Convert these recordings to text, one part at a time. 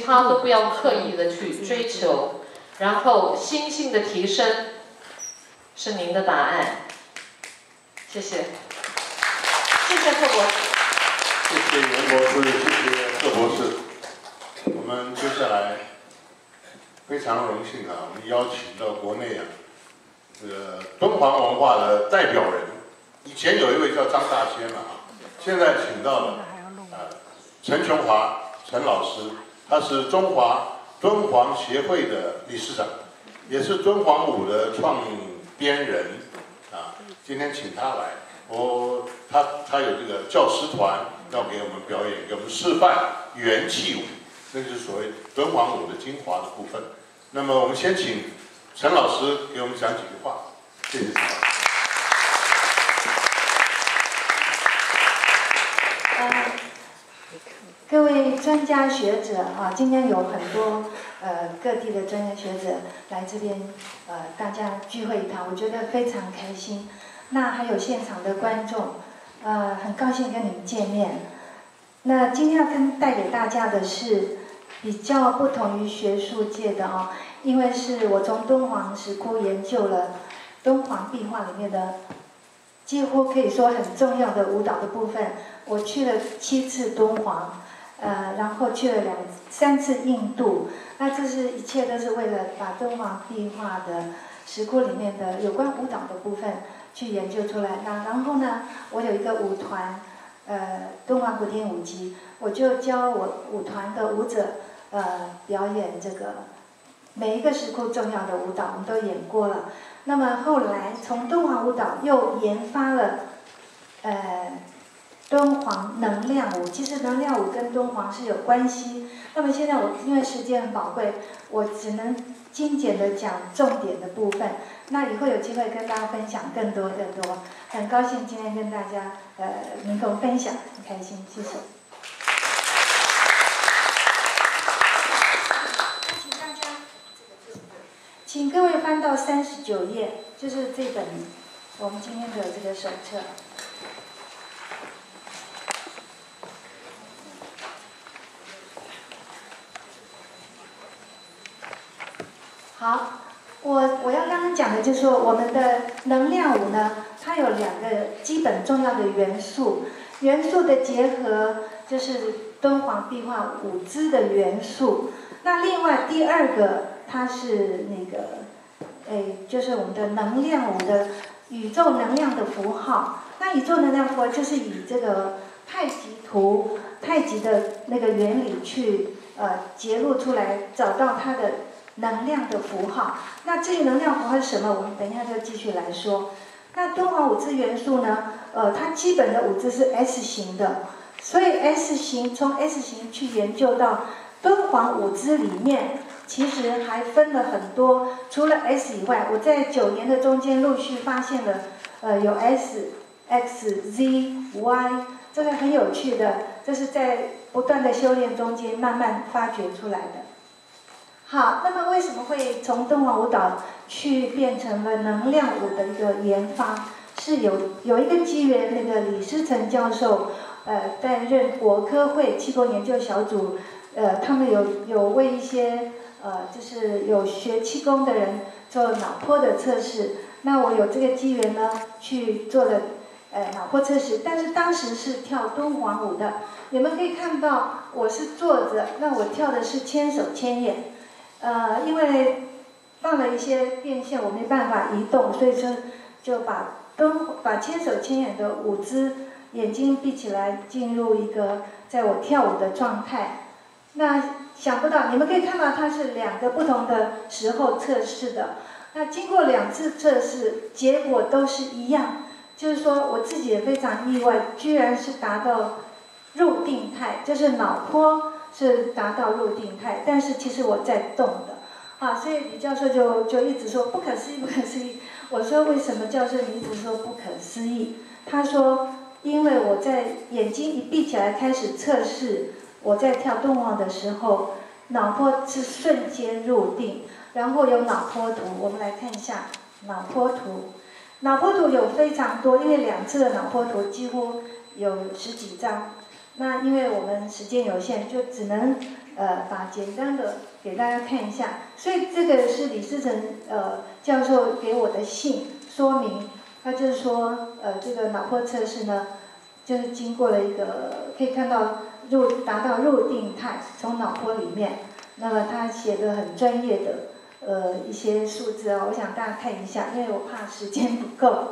他都不要刻意的去追求，然后心性的提升是您的答案。谢谢，谢谢贺博士， 谢谢袁博士，谢谢贺博士。我们接下来非常荣幸啊，我们邀请到国内这个敦煌文化的代表人，以前有一位叫张大千现在请到了陈琼华陈老师，他是中华敦煌协会的理事长，也是敦煌舞的创编人今天请他来，他有这个教师团要给我们表演，给我们示范元气舞，那就是所谓敦煌舞的精华的部分。那么我们先请陈老师给我们讲几句话，谢谢陈老师。 各位专家学者今天有很多各地的专家学者来这边大家聚会一堂，我觉得非常开心。那还有现场的观众，很高兴跟你们见面。那今天要带给大家的是比较不同于学术界的因为是我从敦煌石窟研究了敦煌壁画里面的几乎可以说很重要的舞蹈的部分。我去了7次敦煌，然后去了3次印度。那这是一切都是为了把敦煌壁画的石窟里面的有关舞蹈的部分去研究出来。然后呢，我有一个舞团，敦煌古典舞集，我就教我舞团的舞者，表演这个每一个石窟重要的舞蹈，我们都演过了。那么后来从敦煌舞蹈又研发了，敦煌能量舞。其实能量舞跟敦煌是有关系。那么现在我因为时间很宝贵，我只能精简的讲重点的部分。那以后有机会跟大家分享更多。很高兴今天跟大家能够分享，很开心，谢谢。请大家请各位翻到39页，就是这本我们今天的这个手册。好，我要刚刚讲的就是说，我们的能量舞呢，它有2个基本重要的元素，元素的结合就是敦煌壁画舞姿的元素。那另外第2个，它是那个，就是我们的能量舞的宇宙能量的符号。那宇宙能量符号就是以这个太极图、太极的那个原理去揭露出来，找到它的能量的符号。那至于能量符号是什么，我们等一下就继续来说。那敦煌舞姿元素呢，它基本的舞姿是 S 型的，所以 S 型从 S 型去研究到敦煌舞姿里面，其实还分了很多。除了 S 以外，我在9年的中间陆续发现了，有 S、X、Z、Y， 这个很有趣的，这是在不断的修炼中间慢慢发掘出来的。好，那么为什么会从敦煌舞蹈去变成了能量舞的一个研发？是有一个机缘，那个李思成教授，担任国科会气功研究小组，他们有为一些就是有学气功的人做脑波的测试。那我有这个机缘呢，去做了脑波测试，但是当时是跳敦煌舞的。你们可以看到我是坐着，那我跳的是千手千眼。因为放了一些变线，我没办法移动，所以说就把千手千眼的舞姿，眼睛闭起来，进入一个在我跳舞的状态。那想不到你们可以看到它是2个不同的时候测试的。那经过2次测试，结果都是一样，就是说我自己也非常意外，居然是达到入定态，就是脑波是达到入定态，但是其实我在动的，所以李教授就一直说不可思议，不可思议。我说为什么教授你一直说不可思议？他说因为我在眼睛一闭起来开始测试，我在跳敦煌的时候，脑波是瞬间入定，然后有脑波图，我们来看一下脑波图。脑波图有非常多，因为2次的脑波图几乎有10几张。那因为我们时间有限，就只能把简单的给大家看一下。所以这个是李思成教授给我的信说明，他就是说这个脑波测试呢，就是经过了一个可以看到达到入定态，从脑波里面，那么他写的很专业的一些数字啊，我想大家看一下，因为我怕时间不够。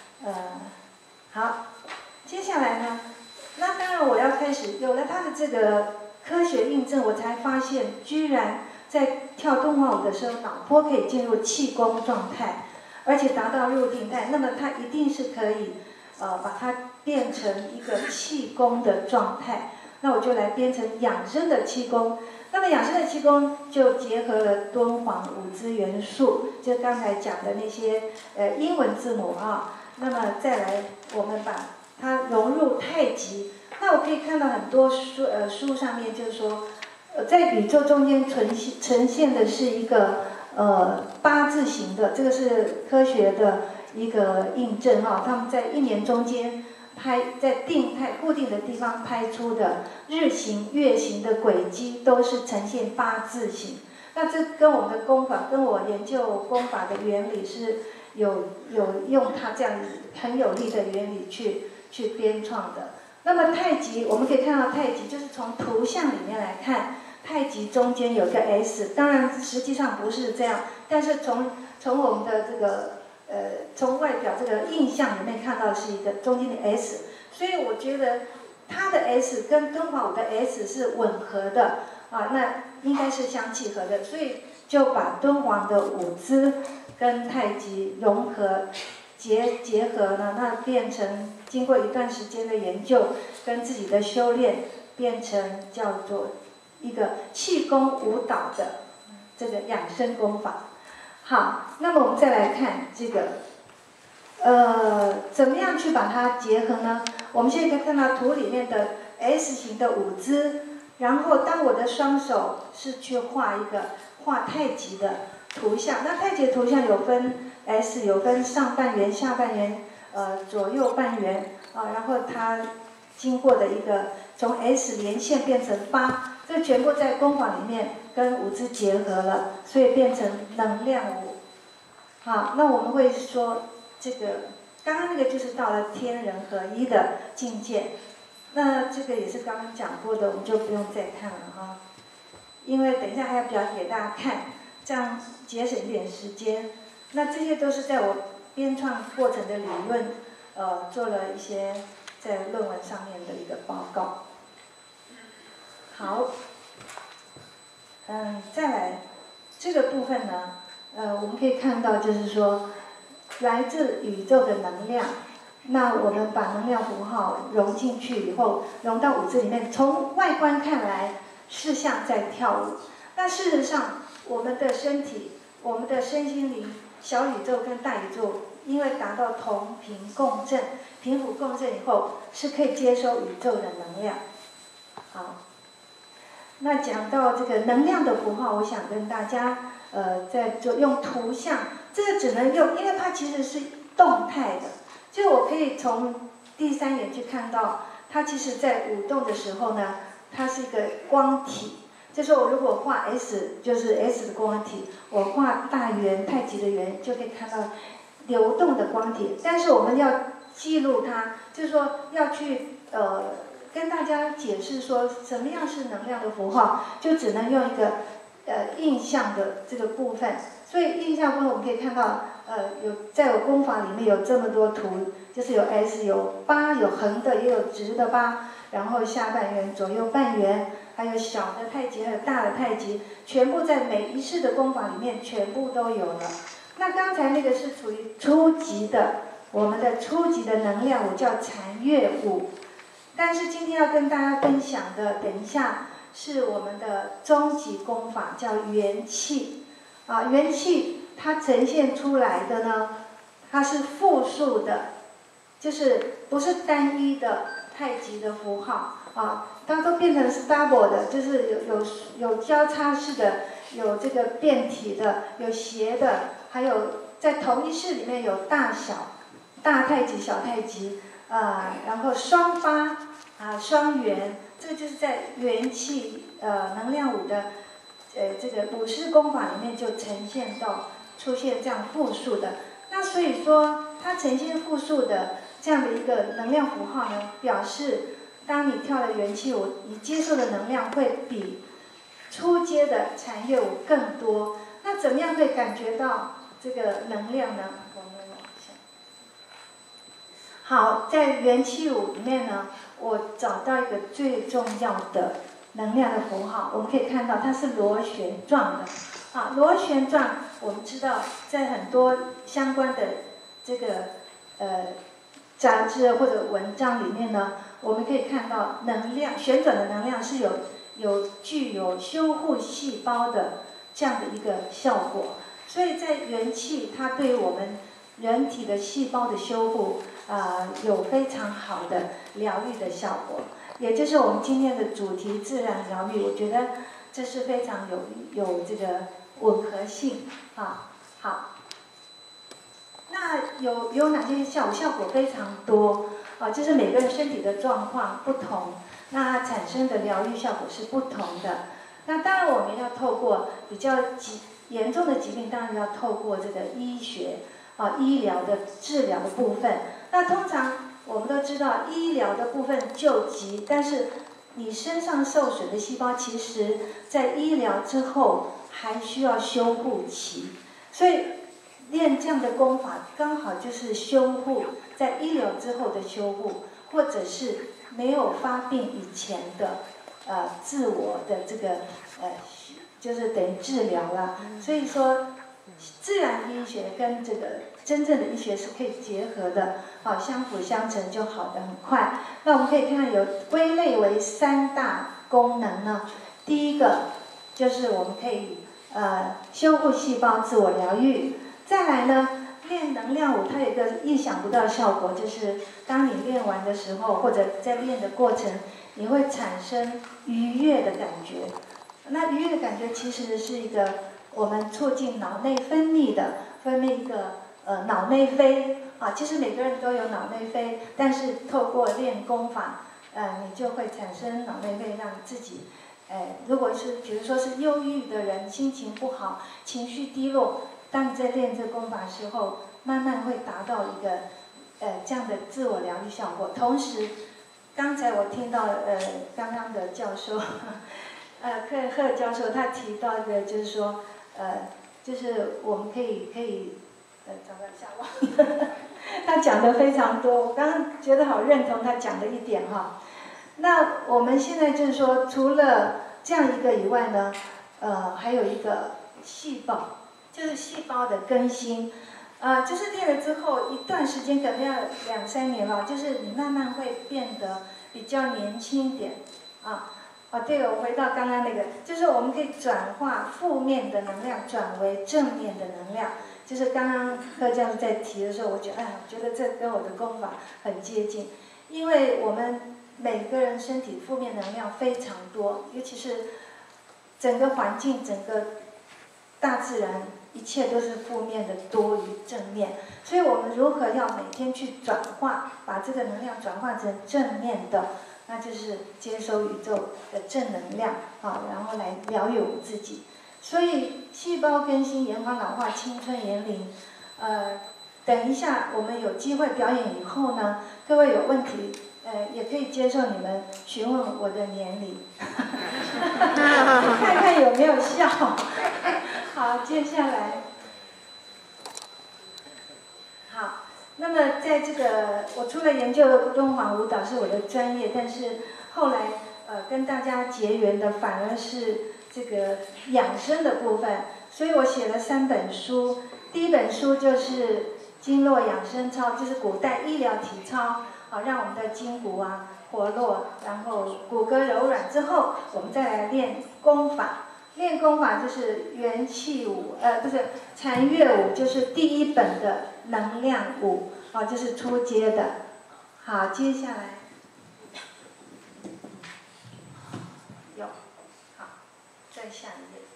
好，接下来呢，那当然我要开始有了他的这个科学印证，我才发现居然在跳动画舞的时候，脑波可以进入气功状态，而且达到入定态，那么它一定是可以把它变成一个气功的状态。那我就来编成养生的气功。那么养生的气功就结合了敦煌五支元素，就刚才讲的那些英文字母啊。那么再来，我们把它融入太极。那我可以看到很多书上面就是说，在宇宙中间呈现的是一个八字形的，这个是科学的一个印证哈。他们在1年中间在定态固定的地方拍出的日行、月行的轨迹都是呈现八字形。那这跟我们的功法，跟我研究功法的原理是有用它这样很有力的原理去编创的。那么太极，我们可以看到太极就是从图像里面来看，太极中间有个 S， 当然实际上不是这样，但是从我们的这个从外表这个印象里面看到是一个中间的 S， 所以我觉得它的 S 跟敦煌舞的 S 是吻合的啊，那应该是相契合的，所以就把敦煌的舞姿跟太极融合结合呢，那变成经过一段时间的研究跟自己的修炼，变成叫做一个气功舞蹈的这个养生功法。好，那么我们再来看这个，怎么样去把它结合呢？我们现在可以看到图里面的 S 型的舞姿，然后当我的双手是去画太极的图像，那太极的图像有分 S， 有分上半圆、下半圆、左右半圆啊，然后它经过的一个从 S 连线变成8，这全部在功法里面跟舞姿结合了，所以变成能量舞。好，那我们会说这个刚刚那个就是到了天人合一的境界，那这个也是刚刚讲过的，我们就不用再看了哈，因为等一下还要表演给大家看，这样节省一点时间。那这些都是在我编创过程的理论，做了一些在论文上面的一个报告。好，再来这个部分呢，我们可以看到就是说，来自宇宙的能量，那我们把能量符号融进去以后，融到舞姿里面，从外观看来是像在跳舞，那事实上我们的身体、我们的身心灵、小宇宙跟大宇宙，因为达到同频共振、频谱共振以后，是可以接收宇宙的能量。好，那讲到这个能量的符号，我想跟大家在做用图像，这个只能用，因为它其实是动态的，就我可以从第3眼去看到，它其实在舞动的时候呢，它是一个光体。就是我如果画 S， 就是 S 的光体，我画大圆太极的圆，就可以看到流动的光体。但是我们要记录它，就是说要去跟大家解释说什么样是能量的符号，就只能用一个印象的这个部分。所以印象部分我们可以看到，在我功法里面有这么多图，就是有 S， 有8，有横的，也有直的8，然后下半圆、左右半圆，还有小的太极，还有大的太极，全部在每一式的功法里面全部都有了。那刚才那个是属于初级的，我们的初级的能量舞叫禅乐舞。但是今天要跟大家分享的，等一下是我们的终极功法，叫元气。元气它呈现出来的呢，它是复数的，就是不是单一的太极的符号啊，它都变成是 double 的，就是有交叉式的，有这个变体的，有斜的，还有在同一式里面有大小、大太极、小太极。然后双8双圆， 这个就是在元气能量舞的这个舞狮功法里面就呈现到出现这样复数的。那所以说它呈现复数的这样的一个能量符号呢，表示当你跳了元气舞，你接受的能量会比初阶的禅乐舞更多。那怎么样可以感觉到这个能量呢？我们往下。好，在元气舞里面呢，我找到一个最重要的能量的符号，我们可以看到它是螺旋状的。啊，螺旋状，我们知道在很多相关的这个杂志或者文章里面呢，我们可以看到能量旋转的能量是具有修护细胞的这样的一个效果。所以在元气，它对于我们人体的细胞的修护有非常好的疗愈的效果，也就是我们今天的主题自然疗愈。我觉得这是非常有这个吻合性啊。好，那有哪些效果非常多啊？就是每个人身体的状况不同，那它产生的疗愈效果是不同的。那当然我们要透过比较严重的疾病，当然要透过这个医学医疗的治疗的部分。那通常我们都知道医疗的部分救急，但是你身上受损的细胞，其实在医疗之后还需要修护期，所以练这样的功法刚好就是修护在医疗之后的修护，或者是没有发病以前的自我的这个就是等于治疗了。所以说自然医学跟这个真正的医学是可以结合的，相辅相成就好得很快。那我们可以看有归类为3大功能呢。第一个就是我们可以修护细胞自我疗愈。再来呢，练能量舞它有一个意想不到的效果，就是当你练完的时候，或者在练的过程，你会产生愉悦的感觉。那愉悦的感觉其实是一个我们促进脑内分泌一个脑内啡其实每个人都有脑内啡，但是透过练功法你就会产生脑内啡，让你自己如果是比如说是忧郁的人，心情不好，情绪低落，当你在练这功法的时候，慢慢会达到一个这样的自我疗愈效果。同时刚才我听到刚刚的教授贺教授他提到一个，就是说就是我们可以找到下网他讲的非常多，我刚刚觉得好认同他讲的一点哈。那我们现在就是说，除了这样一个以外呢，还有一个细胞，就是细胞的更新，就是练了之后一段时间，可能要2、3年了，就是你慢慢会变得比较年轻一点对了，我回到刚刚那个，就是我们可以转化负面的能量转为正面的能量。就是刚刚贺教授在提的时候，我觉得这跟我的功法很接近，因为我们每个人身体负面能量非常多，尤其是整个环境、整个大自然，一切都是负面的多于正面。所以我们如何要每天去转化，把这个能量转化成正面的，那就是接收宇宙的正能量然后来疗愈我们自己。所以细胞更新、延缓老化、青春延龄，等一下我们有机会表演以后呢，各位有问题也可以接受你们询问我的年龄，看看有没有效。好，接下来，好，那么在这个我除了研究敦煌舞蹈是我的专业，但是后来跟大家结缘的反而是这个养生的部分，所以我写了3本书。第一本书就是《经络养生操》，就是古代医疗体操，让我们的筋骨活络，然后骨骼柔软之后，我们再来练功法。练功法就是元气舞，不是禅乐舞，就是第1本的能量舞，就是初阶的。好，接下来。再下一页，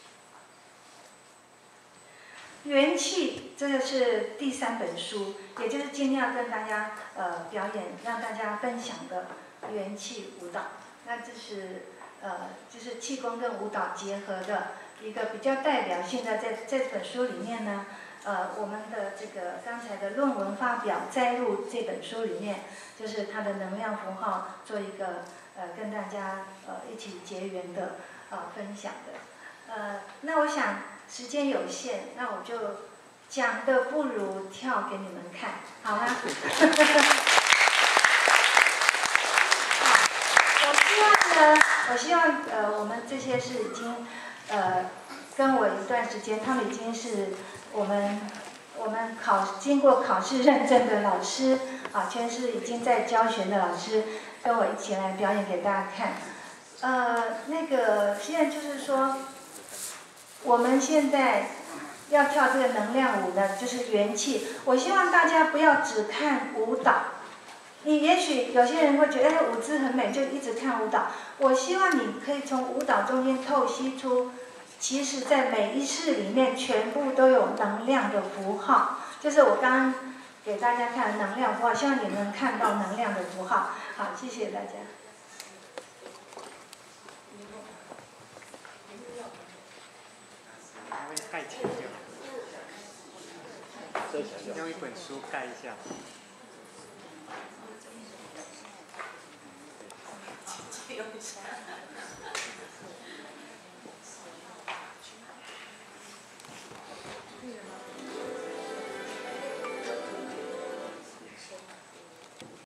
元气，这个是第3本书，也就是今天要跟大家表演，让大家分享的元气舞蹈。 那这是就是气功跟舞蹈结合的一个比较代表性的，在这本书里面呢，我们的这个刚才的论文发表摘入这本书里面，就是它的能量符号做一个跟大家一起结缘的分享的。那我想时间有限，那我就讲的不如跳给你们看，好吗？我希望我们这些是已经跟我一段时间，他们已经是我们经过考试认证的老师啊，全是已经在教学的老师，跟我一起来表演给大家看。那个现在就是说，我们现在要跳这个能量舞呢，就是元气。我希望大家不要只看舞蹈。你也许有些人会觉得舞姿很美，就一直看舞蹈。我希望你可以从舞蹈中间透析出，其实在每一式里面全部都有能量的符号，就是我刚刚给大家看的能量符号，希望你能看到能量的符号。好，谢谢大家。 盖起来，用一本书盖一下。用一下。